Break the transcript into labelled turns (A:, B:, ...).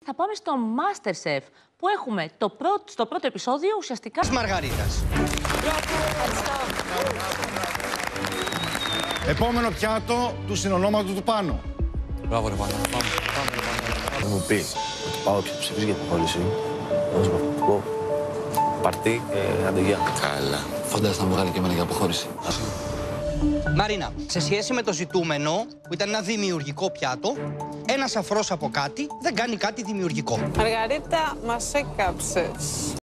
A: Θα πάμε στο MasterChef, που έχουμε στο πρώτο επεισόδιο ουσιαστικά...
B: Μαργαρίτας.
C: Επόμενο πιάτο του συνονόματου του Πάνου.
D: Μπράβο ρε Πάνο, πάμε.
E: Θα μου πει ότι πάω και ψηφίσει για αποχώρηση. Θα σου πω παρτί και αντεγιά.
D: Καλά.
E: Φαντάζεσαι να μου βγάλει και εμένα για αποχώρηση.
B: Μαρίνα, σε σχέση με το ζητούμενο, που ήταν ένα δημιουργικό πιάτο, ένας αφρός από κάτι δεν κάνει κάτι δημιουργικό.
F: Μαργαρίτα, μας έκαψες.